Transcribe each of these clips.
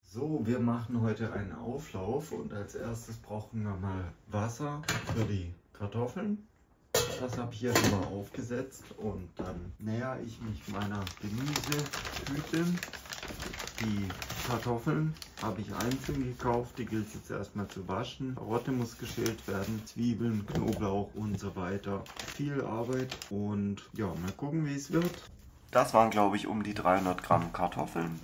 So, wir machen heute einen Auflauf und als erstes brauchen wir mal Wasser für die Kartoffeln. Das habe ich jetzt mal aufgesetzt und dann nähere ich mich meiner Gemüsetüte. Die Kartoffeln habe ich einzeln gekauft, die gilt es jetzt erstmal zu waschen. Karotte muss geschält werden, Zwiebeln, Knoblauch und so weiter. Viel Arbeit und ja, mal gucken, wie es wird. Das waren, glaube ich, um die 300 Gramm Kartoffeln.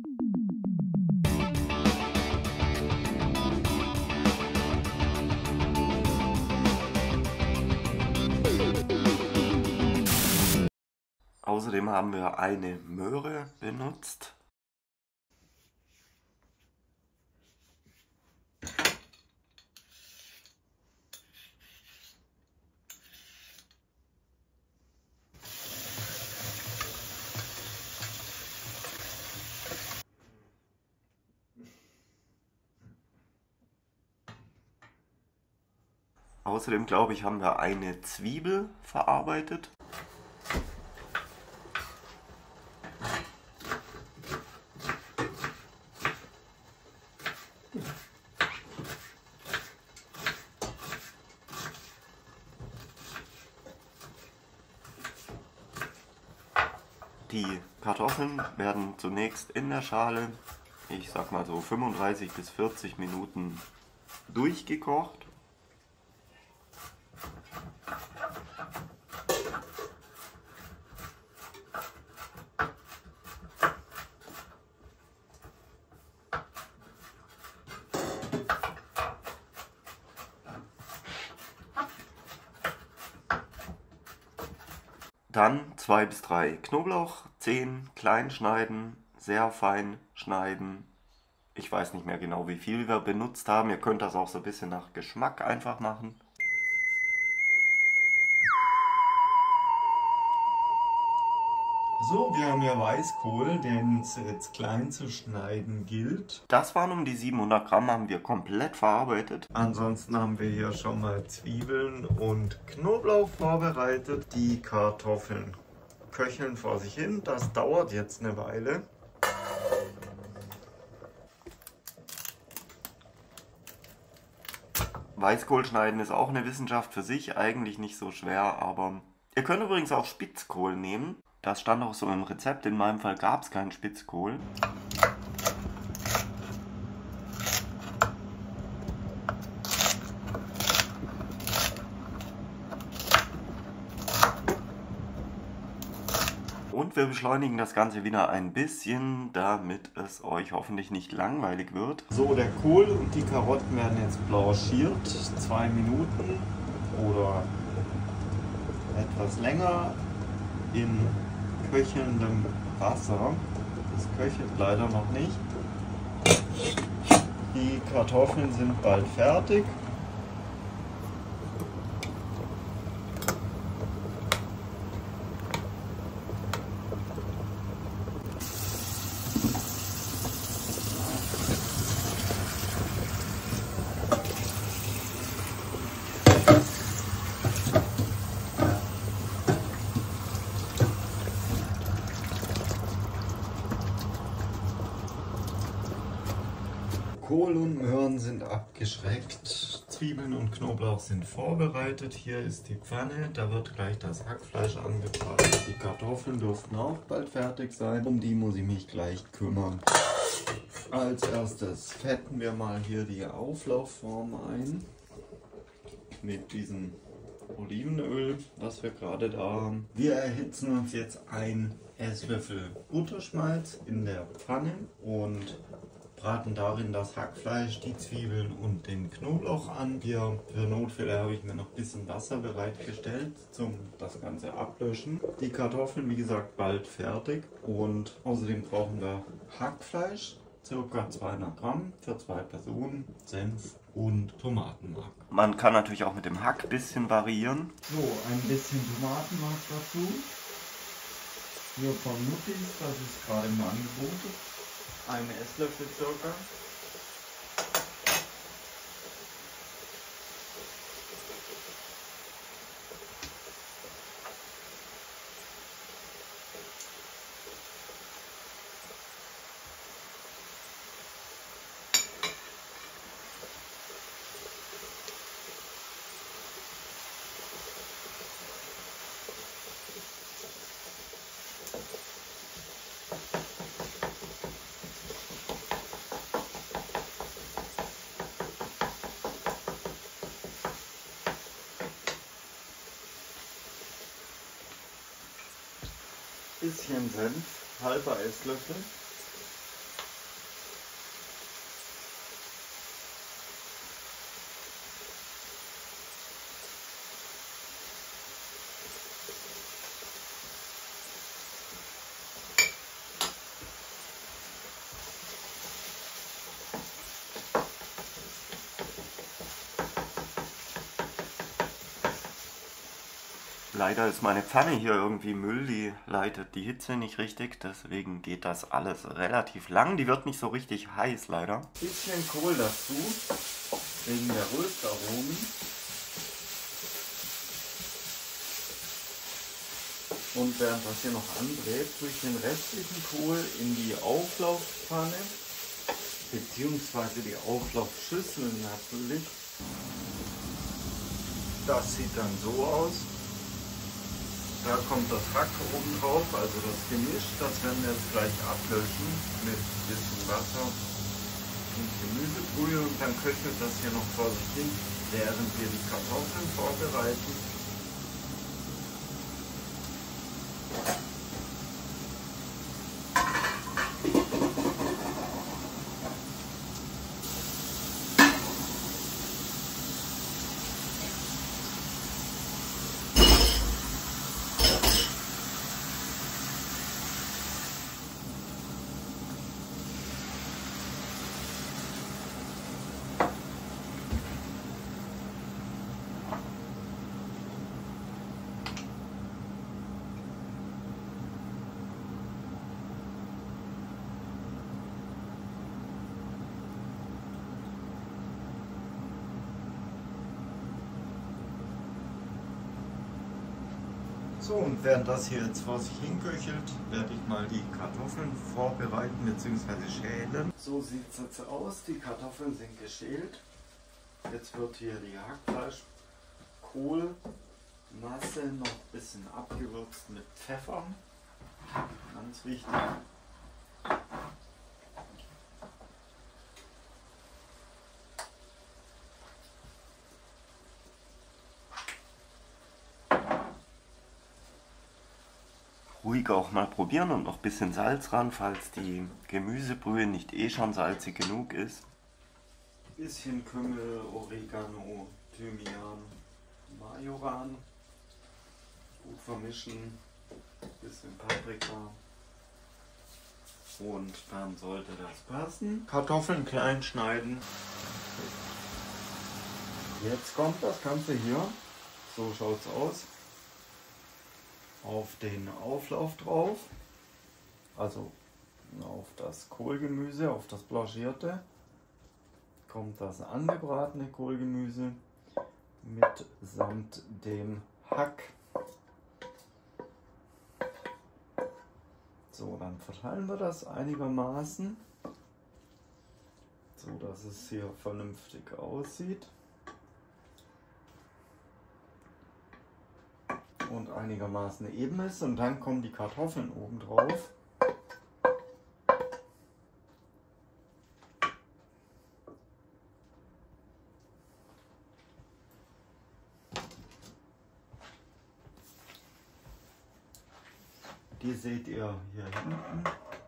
Außerdem haben wir eine Möhre benutzt. Außerdem, glaube ich, haben wir eine Zwiebel verarbeitet. Die Kartoffeln werden zunächst in der Schale, ich sag mal so 35 bis 40 Minuten durchgekocht. Dann 2 bis 3 Knoblauchzehen klein schneiden, sehr fein schneiden. Ich weiß nicht mehr genau, wie viel wir benutzt haben. Ihr könnt das auch so ein bisschen nach Geschmack einfach machen. So, wir haben ja Weißkohl, den es jetzt klein zu schneiden gilt. Das waren um die 700 Gramm, haben wir komplett verarbeitet. Ansonsten haben wir hier schon mal Zwiebeln und Knoblauch vorbereitet. Die Kartoffeln köcheln vor sich hin, das dauert jetzt eine Weile. Weißkohl schneiden ist auch eine Wissenschaft für sich, eigentlich nicht so schwer, aber ihr könnt übrigens auch Spitzkohl nehmen. Das stand auch so im Rezept, in meinem Fall gab es keinen Spitzkohl. Und wir beschleunigen das Ganze wieder ein bisschen, damit es euch hoffentlich nicht langweilig wird. So, der Kohl und die Karotten werden jetzt blanchiert, 2 Minuten oder etwas länger in köchelndem Wasser. Das köchelt leider noch nicht. Die Kartoffeln sind bald fertig. Kohl und Möhren sind abgeschreckt, Zwiebeln und Knoblauch sind vorbereitet. Hier ist die Pfanne, da wird gleich das Hackfleisch angebraten. Die Kartoffeln dürften auch bald fertig sein, um die muss ich mich gleich kümmern. Als erstes fetten wir mal hier die Auflaufform ein mit diesem Olivenöl, das wir gerade da haben. Wir erhitzen uns jetzt einen Esslöffel Butterschmalz in der Pfanne und braten darin das Hackfleisch, die Zwiebeln und den Knoblauch an. Hier für Notfälle habe ich mir noch ein bisschen Wasser bereitgestellt, zum das Ganze ablöschen. Die Kartoffeln, wie gesagt, bald fertig und außerdem brauchen wir Hackfleisch, ca. 200 Gramm für 2 Personen, Senf und Tomatenmark. Man kann natürlich auch mit dem Hack ein bisschen variieren. So, ein bisschen Tomatenmark dazu. Hier von Muttis, das ist gerade im Angebot. Einen Esslöffel circa. Bisschen Senf, halber Esslöffel. Leider ist meine Pfanne hier irgendwie Müll, die leitet die Hitze nicht richtig, deswegen geht das alles relativ lang. Die wird nicht so richtig heiß leider. Bisschen Kohl dazu, wegen der Röstaromen. Und während das hier noch andreht, tue ich den restlichen Kohl in die Auflaufpfanne, beziehungsweise die Auflaufschüssel natürlich. Das sieht dann so aus. Da kommt das Hack oben drauf, also das Gemisch, das werden wir jetzt gleich ablöschen mit ein bisschen Wasser und Gemüsebrühe und dann köchelt das hier noch vor sich hin, während wir die Kartoffeln vorbereiten. So, und während das hier jetzt vor sich hinköchelt, werde ich mal die Kartoffeln vorbereiten bzw. schälen. So sieht es jetzt aus, die Kartoffeln sind geschält. Jetzt wird hier die Hackfleisch-Kohlmasse noch ein bisschen abgewürzt mit Pfeffer. Ganz wichtig. Ruhig auch mal probieren und noch ein bisschen Salz ran, falls die Gemüsebrühe nicht eh schon salzig genug ist. Bisschen Kümmel, Oregano, Thymian, Majoran. Gut vermischen. Bisschen Paprika. Und dann sollte das passen. Kartoffeln klein schneiden. Jetzt kommt das Ganze hier. So schaut's aus. Auf den Auflauf drauf, also auf das Kohlgemüse, auf das blanchierte, kommt das angebratene Kohlgemüse mitsamt dem Hack. So, dann verteilen wir das einigermaßen, so dass es hier vernünftig aussieht. Und einigermaßen eben ist und dann kommen die Kartoffeln oben drauf. Die seht ihr hier hinten.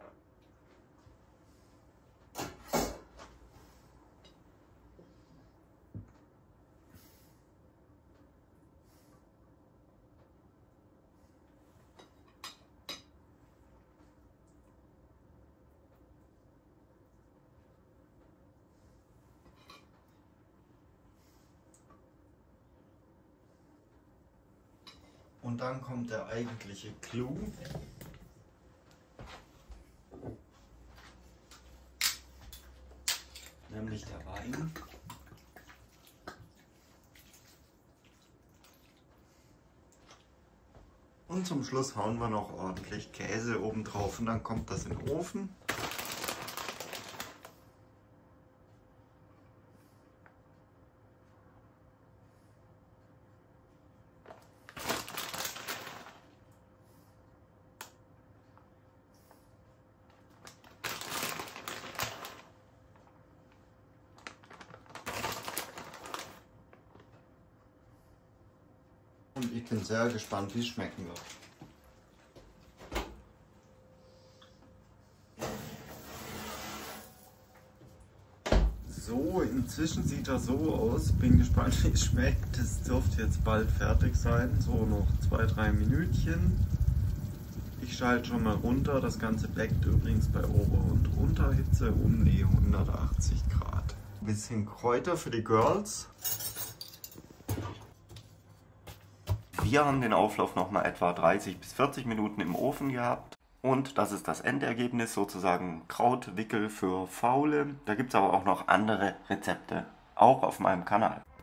Und dann kommt der eigentliche Clou. Nämlich der Wein. Und zum Schluss hauen wir noch ordentlich Käse oben drauf und dann kommt das in den Ofen. Und ich bin sehr gespannt, wie es schmecken wird. So, inzwischen sieht er so aus. Bin gespannt, wie es schmeckt. Es dürfte jetzt bald fertig sein. So, noch 2-3 Minütchen. Ich schalte schon mal runter. Das Ganze backt übrigens bei Ober- und Unterhitze um die 180 Grad. Ein bisschen Kräuter für die Girls. Wir haben den Auflauf noch mal etwa 30 bis 40 Minuten im Ofen gehabt. Und das ist das Endergebnis, sozusagen Krautwickel für Faule. Da gibt es aber auch noch andere Rezepte, auch auf meinem Kanal.